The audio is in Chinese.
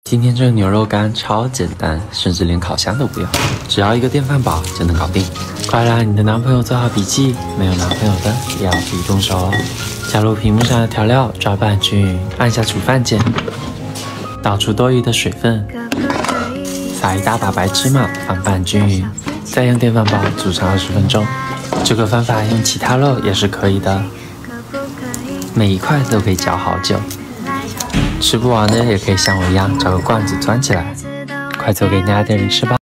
今天这个牛肉干超简单，甚至连烤箱都不用，只要一个电饭煲就能搞定。快让你的男朋友做好笔记，没有男朋友的也要自己动手哦。加入屏幕上的调料，抓拌均匀，按下煮饭键，倒出多余的水分，撒一大把白芝麻，放拌均匀，再用电饭煲煮上20分钟。这个方法用其他肉也是可以的，每一块都可以嚼好久。吃不完的也可以像我一样找个罐子装起来，快做给家里的人吃吧。